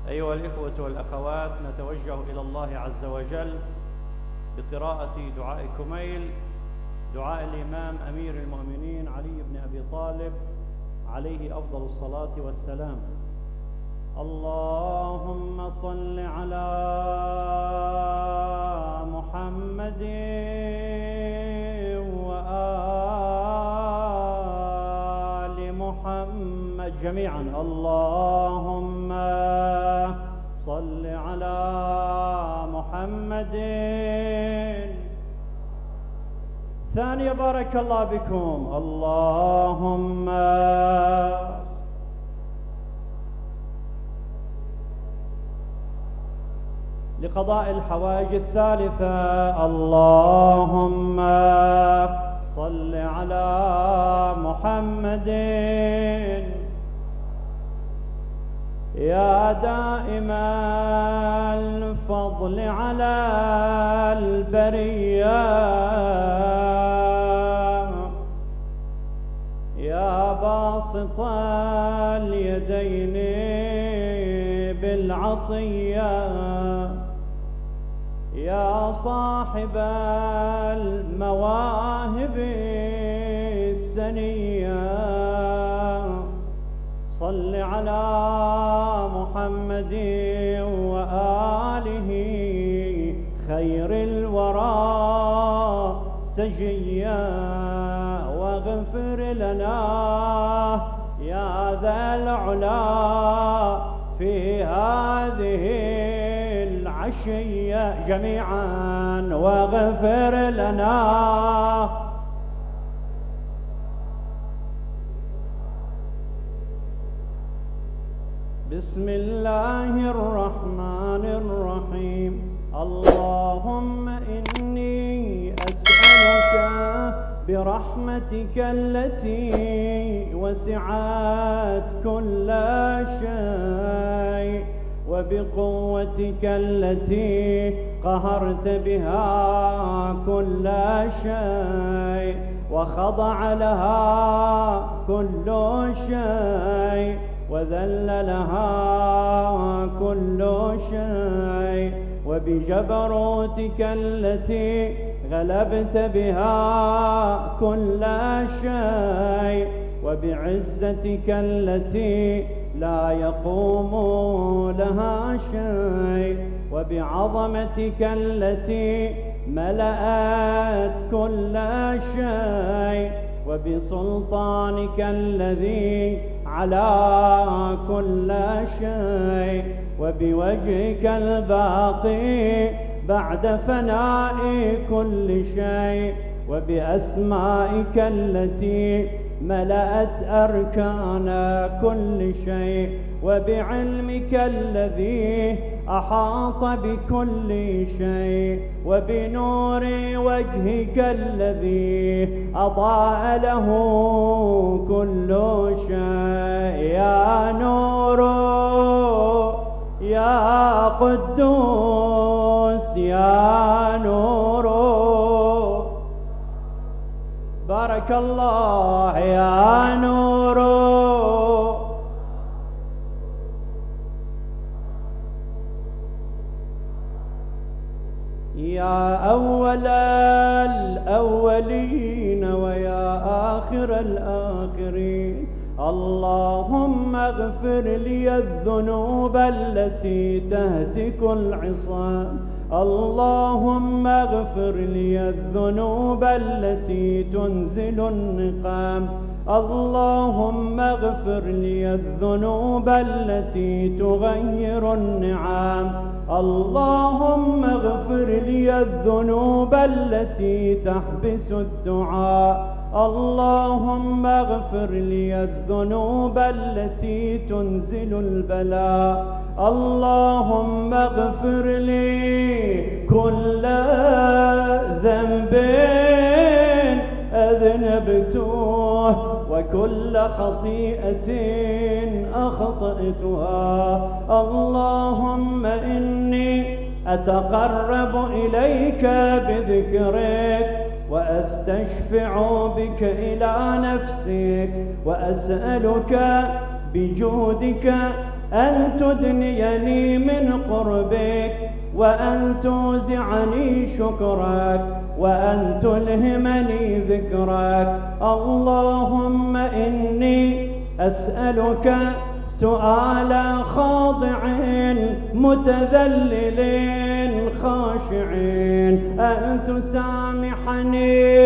أيها الإخوة والأخوات، نتوجه إلى الله عز وجل بقراءة دعاء كميل، دعاء الإمام أمير المؤمنين علي بن أبي طالب عليه أفضل الصلاة والسلام. اللهم صل على محمد وآل محمد جميعا. اللهم صل على محمد. ثانية بارك الله بكم. اللهم لقضاء الحوائج الثالثة. اللهم صل على محمد. يا دائم الفضل على البرية، يا باسط اليدين بالعطية، يا صاحب المواهب السنية، صل على محمد وآله خير الورى سجيا، واغفر لنا يا ذا العلا في هذه العشية جميعا، واغفر لنا. بسم الله الرحمن الرحيم. اللهم إني أسألك برحمتك التي وسعت كل شيء، وبقوتك التي قهرت بها كل شيء، وخضع لها كل شيء، وذل لها كل شيء، وبجبروتك التي غلبت بها كل شيء، وبعزتك التي لا يقوم لها شيء، وبعظمتك التي ملأت كل شيء، وبسلطانك الذي على كل شيء، وبوجهك الباقي بعد فناء كل شيء، وبأسمائك التي ملأت أركان كل شيء، وبعلمك الذي أحاط بكل شيء، وبنور وجهك الذي أضاء له كل شيء. يا نور يا قدوس يا نور، بارك الله. يا نور يا أول الأولين ويا آخر الآخرين، اللهم اغفر لي الذنوب التي تهتك العصام، اللهم اغفر لي الذنوب التي تنزل النقام، اللهم اغفر لي الذنوب التي تغير النعام، اللهم اغفر لي الذنوب التي تحبس الدعاء، اللهم اغفر لي الذنوب التي تنزل البلاء، اللهم اغفر لي كل ذنب أذنبته وكل خطيئة أخطأتها، اللهم إني أتقرب إليك بذكرك وأستشفع بك إلى نفسك، وأسألك بجودك أن تدنيني من قربك، وأن توزعني شكرك، وأن تلهمني ذكرك. اللهم إني أسألك سؤال خاضع متذلل خاشع، أن تسامحني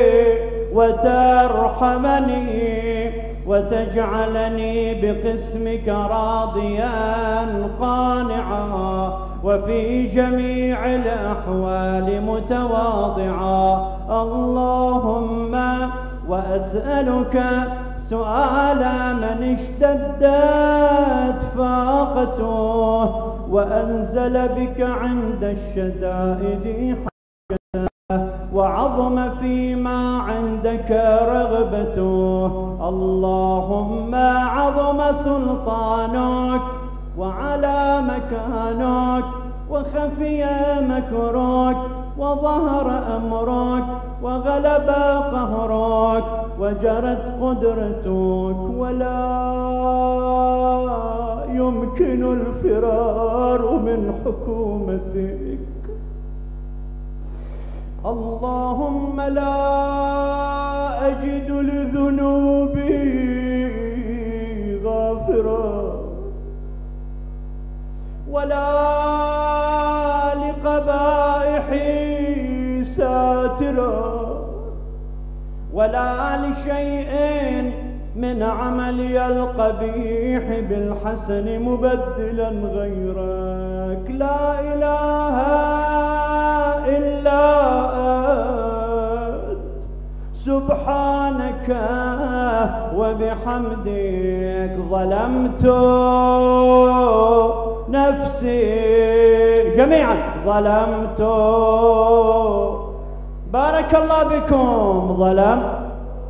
وترحمني وتجعلني بقسمك راضيا قانعا، وفي جميع الأحوال متواضعا. اللهم وأسألك سؤال من اشتدت فاقته وأنزل بك عند الشدائد حاجته، وعظم فيما عندك رغبته. اللهم عظم سلطانك وعلى مكانك وخفي مكرك وظهر أمرك وغلب قهرك وجرت قدرتك، ولا يمكن الفرار من حكومتك. اللهم لا أجد لذنوبي غافرا، ولا لقبائحي ساترا، ولا لشيء من عملي القبيح بالحسن مبدلا غيرك. لا إله إلا أنت سبحانك وبحمدك. ظلمت نفسي جميعا، ظلمت، بارك الله بكم، ظلمت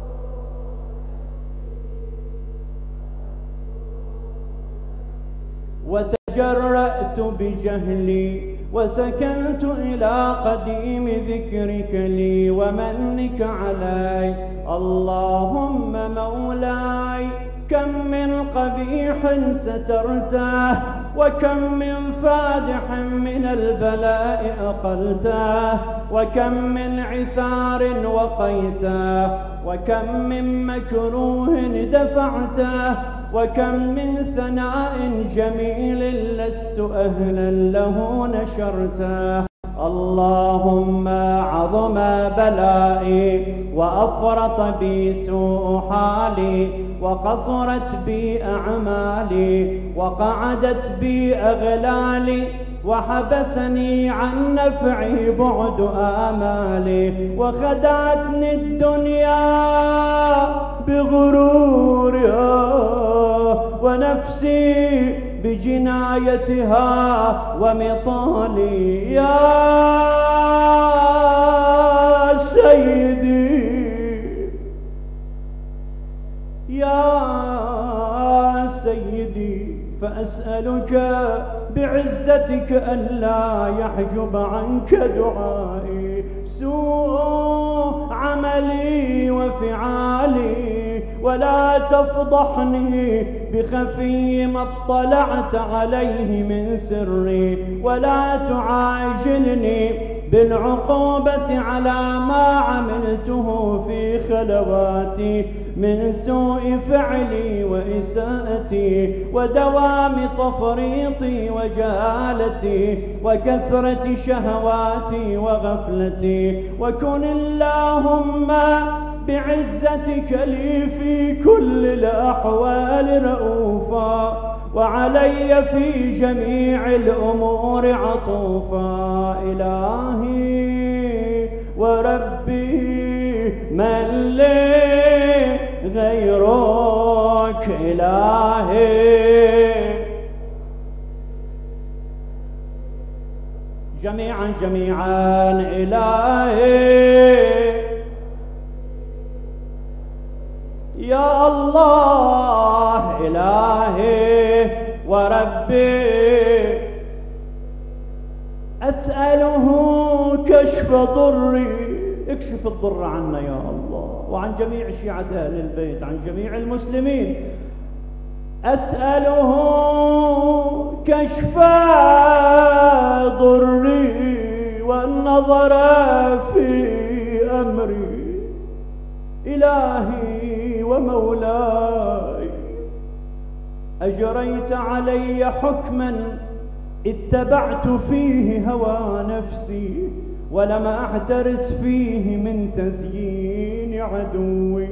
وتجرأت بجهلي وسكنت إلى قديم ذكرك لي ومنك علي. اللهم مولاي كم من قبيح سترته، وكم من فادح من البلاء أقلته، وكم من عثار وقيته، وكم من مكروه دفعته، وكم من ثناء جميل لست أهلا له نشرته. اللهم عظم بلائي وأفرط بي سوء حالي، وقصرت بي أعمالي، وقعدت بي أغلالي، وحبسني عن نفعي بعد آمالي، وخدعتني الدنيا بغرورها، ونفسي بجنايتها ومطالي. يا سيدي يا سيدي، فأسألك بعزتك ألا يحجب عنك دعائي سوء عملي وفعالي، ولا تفضحني بخفي ما اطلعت عليه من سري، ولا تعاجلني بالعقوبة على ما عملته في خلواتي من سوء فعلي وإساءتي ودوام تفريطي وجهالتي وكثرة شهواتي وغفلتي. وكن اللهم بعزتك لي في كل الأحوال رؤوفا، وعلي في جميع الأمور عطوفا. إلهي وربي من لي غيرك، إلهي جميعا جميعا، إلهي يا الله، إلهي وربي أسأله كشف ضري. اكشف الضر عنا يا الله، وعن جميع شيعة أهل البيت، عن جميع المسلمين. أسأله كشف ضري والنظر في أمري. إلهي ومولاي، أجريت علي حكما اتبعت فيه هوى نفسي، ولم أحترس فيه من تزيين عدوي،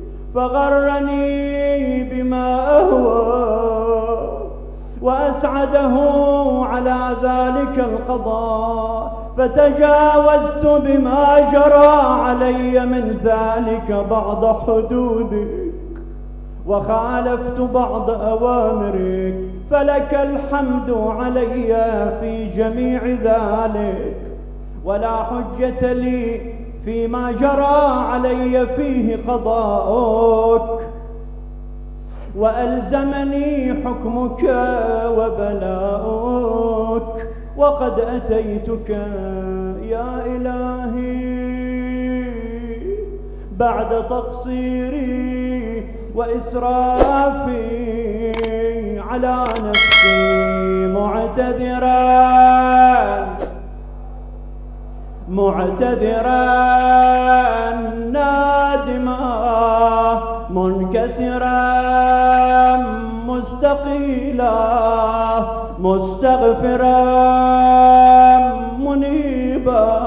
فغرني بما أهوى وأسعده على ذلك القضاء، فتجاوزت بما جرى علي من ذلك بعض حدودك، وخالفت بعض أوامرك، فلك الحمد علي في جميع ذلك، ولا حجة لي فيما جرى علي فيه قضاؤك، وألزمني حكمك وبلاؤك، وقد أتيتك يا إلهي بعد تقصيري وإسرافي على نفسي، معتذرا نادما منكسرا مستقيلا مستغفرا منيبا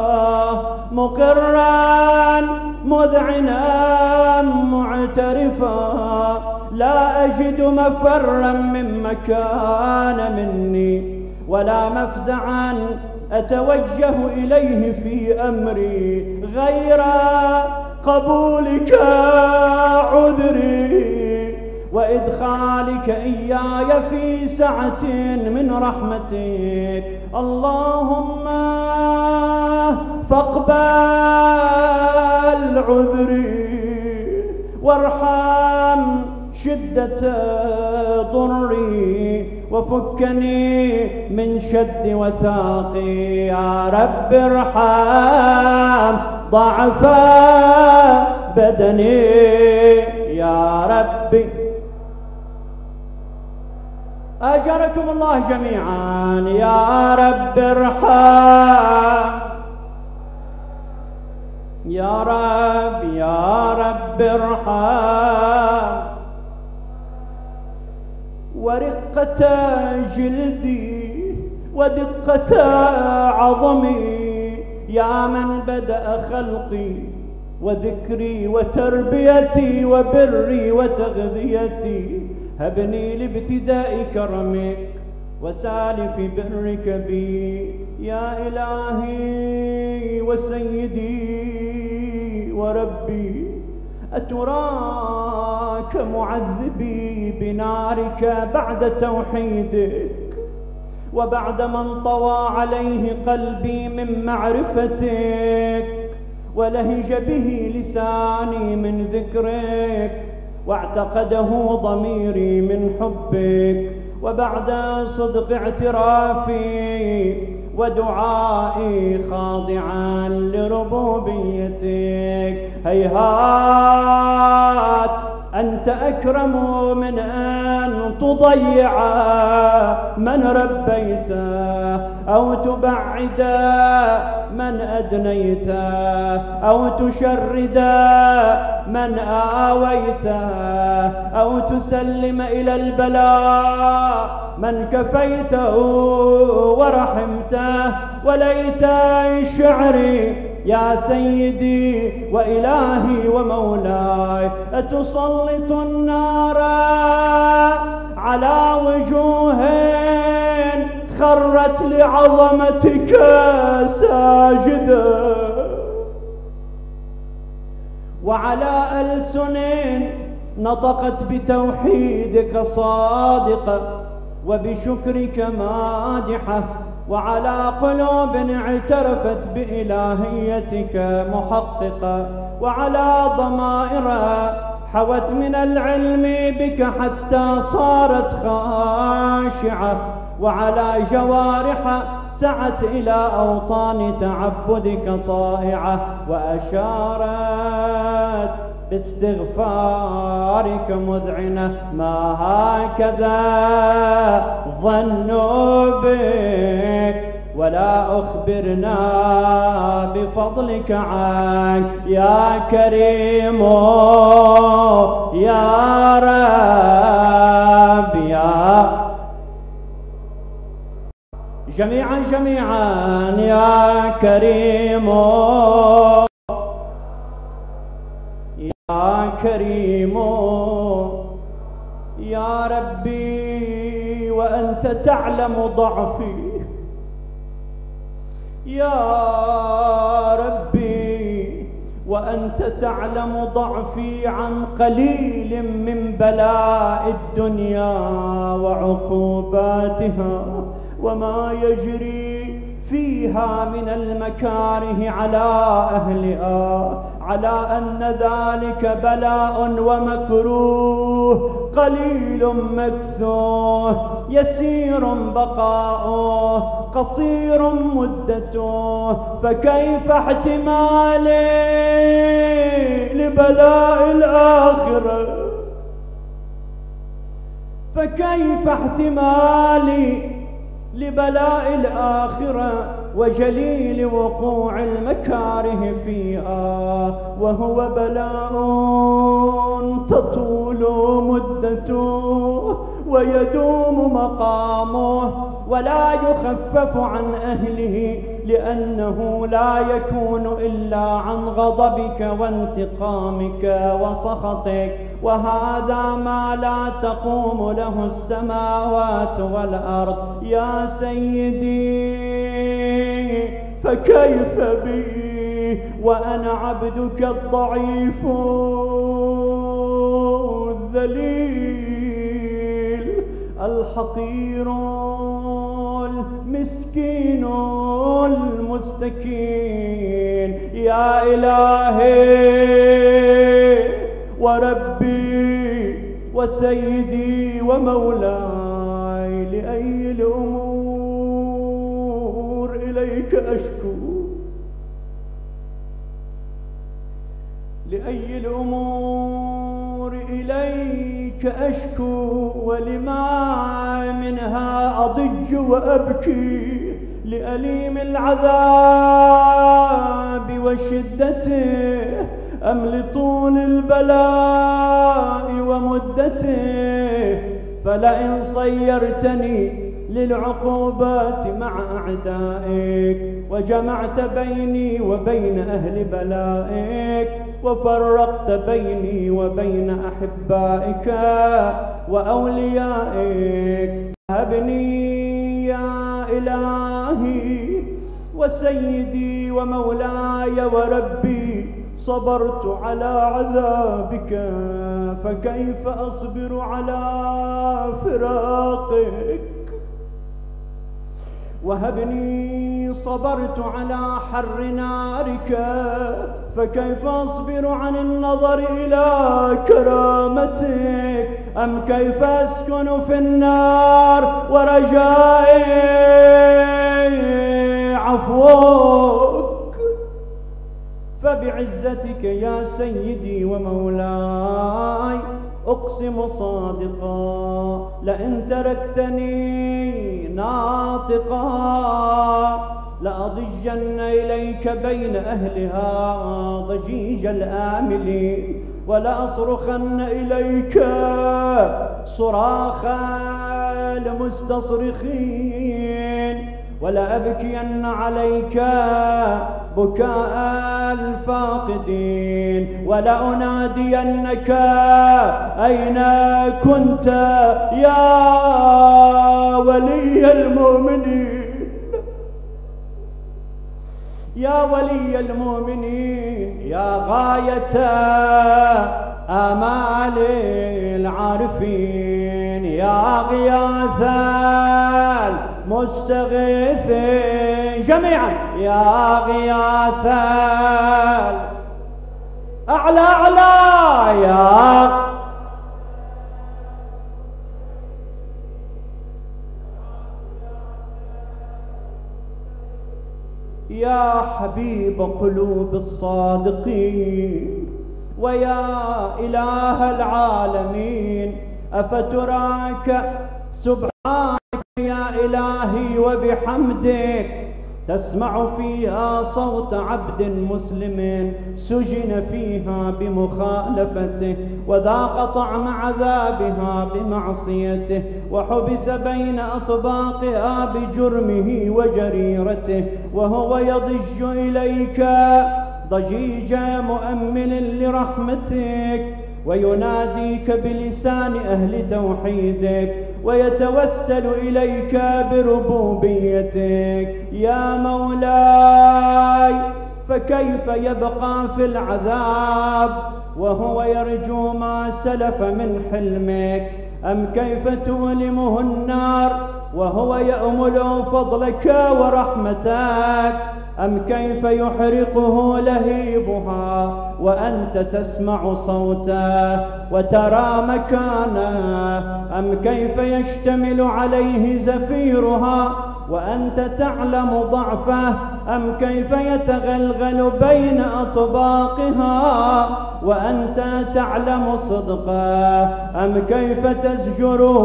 مقرا مذعنا معترفا، لا أجد مفرا مما كان مني، ولا مفزعا أتوجه إليه في أمري غير قبولك عذري، وإدخالك إياي في سعة من رحمتك. اللهم فاقبل عذري وارحم شدة ضري، وفكني من شد وثاقي. يا رب ارحم ضعف بدني، يا ربي. أجركم الله جميعا. يا رب ارحم، يا رب ارحم ورقة جلدي ودقة عظمي، يا من بدأ خلقي وذكري وتربيتي وبري وتغذيتي، هبني لابتداء كرمك وسالف برك بي. يا إلهي وسيدي وربي، أتراك معذبي بنارك بعد توحيدك، وبعد ما انطوى عليه قلبي من معرفتك، ولهج به لساني من ذكرك، واعتقده ضميري من حبك، وبعد صدق اعترافي ودعائي خاضعا لربوبيتك، هيهات أنت أكرم من أن تضيع من ربيته، أو تبعد من أدنيته، أو تشرد من آويته، أو تسلم إلى البلاء من كفيته ورحمته. وليت شعري يا سيدي وإلهي ومولاي، أتسلط النار على وجوه خرت لعظمتك ساجدة، وعلى ألسن نطقت بتوحيدك صادقة وبشكرك مادحة، وعلى قلوب اعترفت بإلهيتك محققة، وعلى ضمائر حوت من العلم بك حتى صارت خاشعة، وعلى جوارح سعت إلى أوطان تعبدك طائعة، وأشارت باستغفارك مذعنة، ما هكذا ظنوا بك ولا أخبرنا بفضلك عنك يا كريم يا رب يا جميعا جميعا يا كريم يا كريم يا ربي وأنت تعلم ضعفي يا ربي وأنت تعلم ضعفي عن قليل من بلاء الدنيا وعقوباتها وما يجري فيها من المكاره على أهلها، على أن ذلك بلاء ومكروه قليل مكثوه يسير بقاؤه قصير مدته، فكيف احتمالي لبلاء الآخرة؟ فكيف احتمالي لبلاء الآخرة وجليل وقوع المكاره فيها، وهو بلاء تطول مدته ويدوم مقامه ولا يخفف عن أهله، لأنه لا يكون إلا عن غضبك وانتقامك وسخطك، وهذا ما لا تقوم له السماوات والأرض. يا سيدي فكيف بي وأنا عبدك الضعيف الذليل الحقير المسكين المستكين. يا إلهي وربي وسيدي ومولاي، لأي الأمور إليك أشكو، لأي الأمور إليك أشكو، ولما منها أضج وأبكي، لأليم العذاب وشدته أم لطول البلاء ومدته؟ فلئن صيرتني للعقوبات مع أعدائك وجمعت بيني وبين أهل بلائك وفرقت بيني وبين أحبائك وأوليائك، هبني يا إلهي وسيدي ومولاي وربي، صبرت على عذابك فكيف أصبر على فراقك؟ وهبني صبرت على حر نارك فكيف أصبر عن النظر إلى كرامتك؟ أم كيف أسكن في النار ورجائي عفوك؟ فبعزتك يا سيدي ومولاي أقسم صادقا، لئن تركتني ناطقا لأضجن إليك بين أهلها ضجيج الآملين، ولأصرخن إليك صراخ المستصرخين، ولأبكين عليك بكاء الفاقدين، ولأنادينك أين كنت يا ولي المؤمنين، يا ولي المؤمنين، يا غاية آمال العارفين، يا غياث المستغيثين جميعا، يا غياث أعلى أعلى، يا حبيب قلوب الصادقين ويا إله العالمين أفتراك سبحانك يا إلهي وبحمدك تسمع فيها صوت عبد مسلم سجن فيها بمخالفته وذاق طعم عذابها بمعصيته وحبس بين أطباقها بجرمه وجريرته، وهو يضج إليك ضجيج مؤمل لرحمتك ويناديك بلسان أهل توحيدك ويتوسل إليك بربوبيتك. يا مولاي، فكيف يبقى في العذاب وهو يرجو ما سلف من حلمك؟ أم كيف تؤلمه النار وهو يأمل فضلك ورحمتك؟ أم كيف يحرقه لهيبها وأنت تسمع صوته وترى مكانه؟ أم كيف يشتمل عليه زفيرها وأنت تعلم ضعفه؟ أم كيف يتغلغل بين أطباقها وأنت تعلم صدقه؟ أم كيف تزجره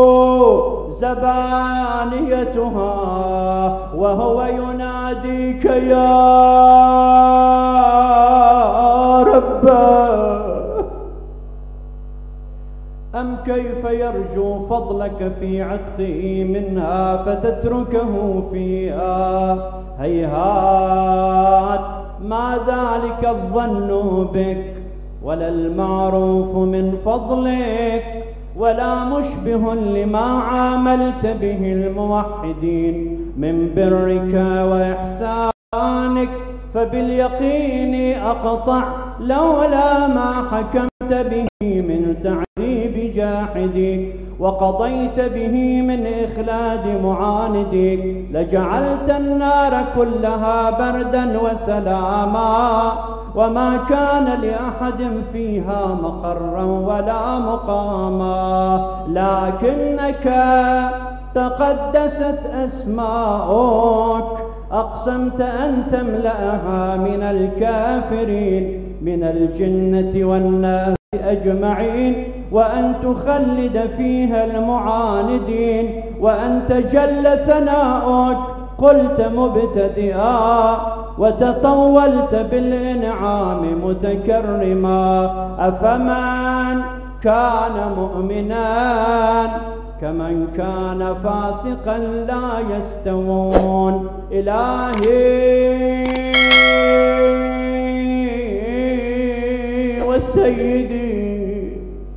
زبانيتها وهو يناديك يا رب؟ أم كيف يرجو فضلك في عتقه منها فتتركه فيها؟ هيهات، ما ذلك الظن بك ولا المعروف من فضلك ولا مشبه لما عاملت به الموحدين من برك وإحسانك، فباليقين أقطع لولا ما حكمت به من تعذيب جاحدي وقضيت به من إخلاد معاندي لجعلت النار كلها بردا وسلاما وما كان لأحد فيها مقرا ولا مقاما، لكنك تقدست أسماؤك أقسمت أن تملأها من الكافرين من الجنة والناس أجمعين، وأن تخلد فيها المعاندين، وأن تجل ثناؤك قلت مبتدئا وتطولت بالإنعام متكرما. أفمن كان مؤمنا كمن كان فاسقا لا يستوون. إلهي وسيدي،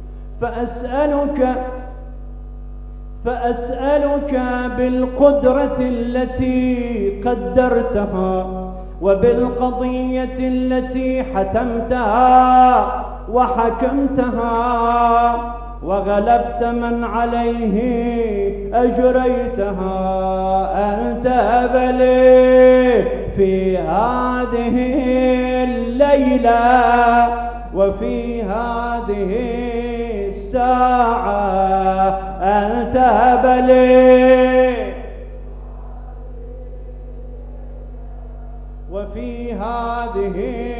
فأسألك بالقدرة التي قدرتها وبالقضية التي حتمتها وحكمتها وغلبت من عليه أجريتها، أن تهب لي في هذه الليلة وفي هذه الساعة، أن تهب لي وفي هذه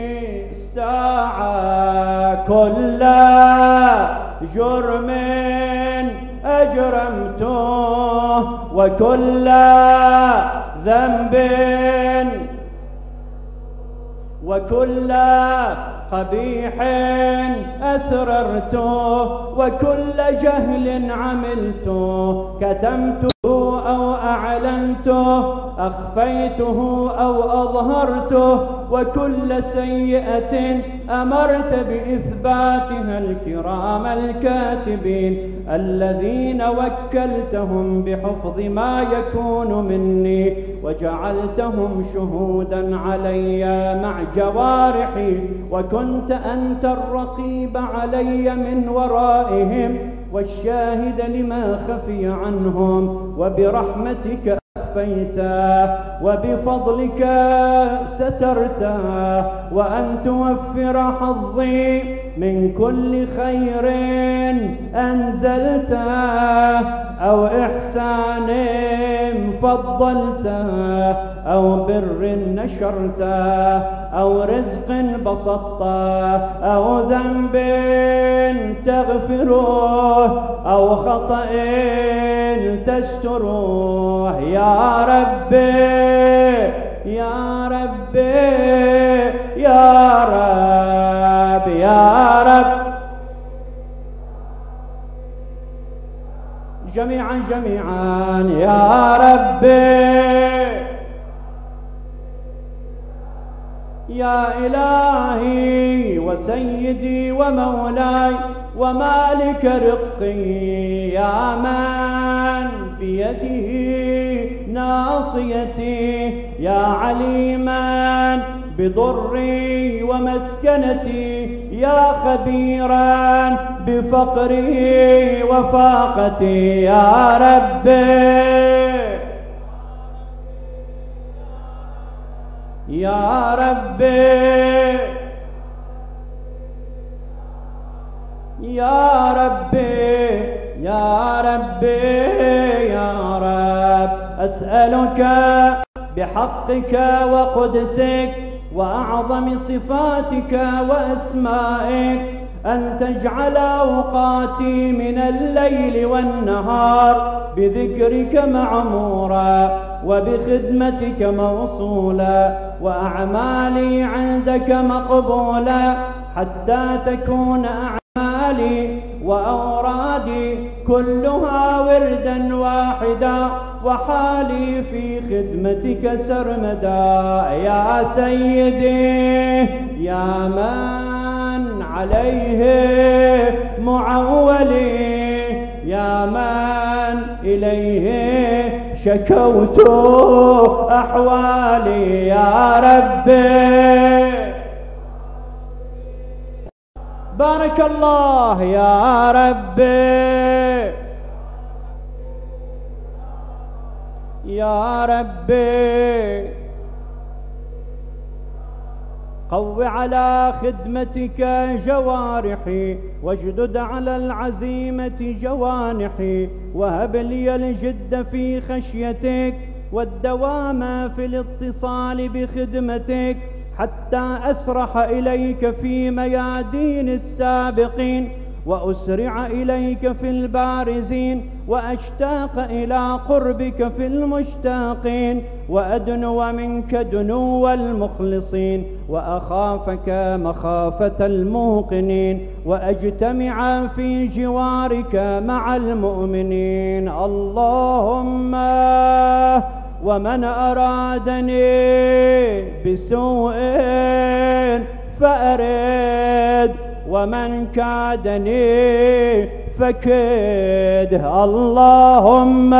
الساعة كل جرم أجرمته وكل ذنب وكل قبيح أسررته وكل جهل عملته، كتمته أو أعلنته، أخفيته أو أظهرته، وكل سيئة أمرت بإثباتها الكرام الكاتبين الذين وكلتهم بحفظ ما يكون مني وجعلتهم شهودا علي مع جوارحي، وكنت أنت الرقيب علي من ورائهم والشاهد لما خفي عنهم، وبرحمتك أخفيته وبفضلك سترته، وأن توفر حظي من كل خير أنزلته أو إحسان فضلته أو بر نشرته أو رزق بسطته أو ذنب تغفره أو خطأ تستره يا ربي يا ربي يا رب يا رب جميعا جميعا يا ربي يا إلهي وسيدي ومولاي ومالك رقي يا من بيده ناصيتي يا عليما بضري ومسكنتي يا خبيرا بفقري وفاقتي يا ربي يا ربي يا ربي يا ربي يا رب أسألك بحقك وقدسك وأعظم صفاتك وأسمائك أن تجعل أوقاتي من الليل والنهار بذكرك معمورا وبخدمتك موصولا وأعمالي عندك مقبولا حتى تكون أعمالي وأورادي كلها وردا واحدا وحالي في خدمتك سرمدا يا سيدي يا من عليه معولي يا من إليه شكوت أحوالي يا ربي بارك الله يا ربي يا ربي قو على خدمتك جوارحي واجدد على العزيمة جوانحي وهب لي الجد في خشيتك والدوام في الاتصال بخدمتك حتى أسرح إليك في ميادين السابقين وأسرع إليك في البارزين وأشتاق إلى قربك في المشتاقين وأدنو منك دنو المخلصين وأخافك مخافة الموقنين وأجتمع في جوارك مع المؤمنين اللهم ومن أرادني بسوء فأرد ومن كادني فكد اللهم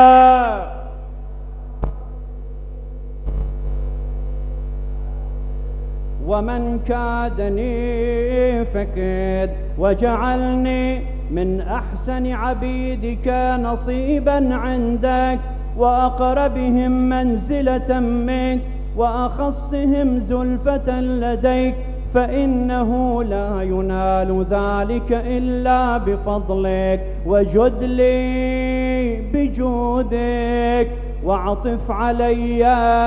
ومن كادني فكد وجعلني من أحسن عبيدك نصيبا عندك وأقربهم منزلة منك وأخصهم زلفة لديك فإنه لا ينال ذلك إلا بفضلك وجد لي بجودك واعطف علي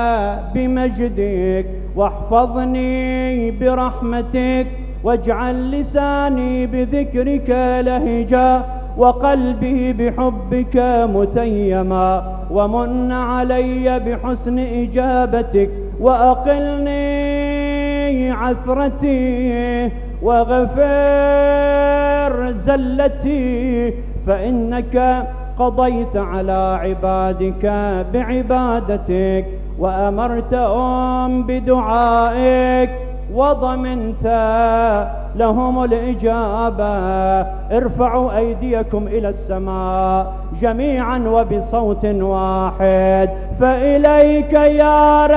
بمجدك واحفظني برحمتك واجعل لساني بذكرك لهجا وقلبي بحبك متيما ومن علي بحسن إجابتك وأقلني عثرتي وغفر زلتي فإنك قضيت على عبادك بعبادتك وأمرتهم بدعائك وضمنت لهم الإجابة ارفعوا أيديكم إلى السماء جميعا وبصوت واحد فإليك يا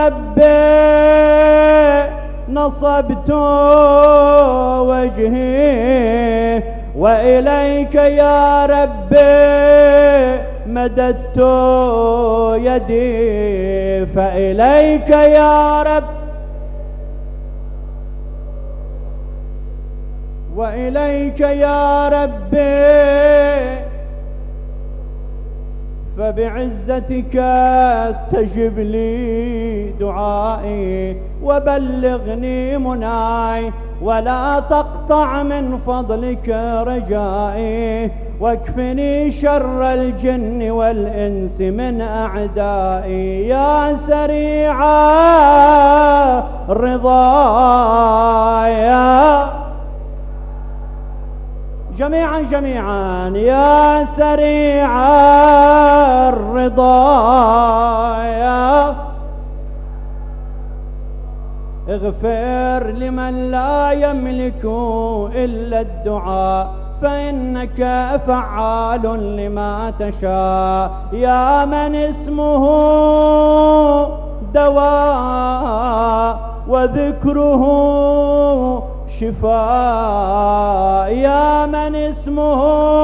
ربي نصبت وجهي وإليك يا ربي مددت يدي فإليك يا رب وإليك يا ربي فبعزتك استجب لي دعائي وبلغني مناي، ولا تقطع من فضلك رجائي، واكفني شر الجن والإنس من أعدائي. يا سريع الرضا جميعا جميعا، يا سريع الرضا اغفر لمن لا يملك إلا الدعاء، فإنك فعال لما تشاء. يا من اسمه دواء وذكره شفاء، يا من اسمه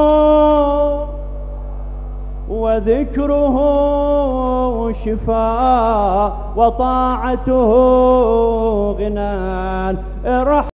وذكره شفاء وطاعته غنى.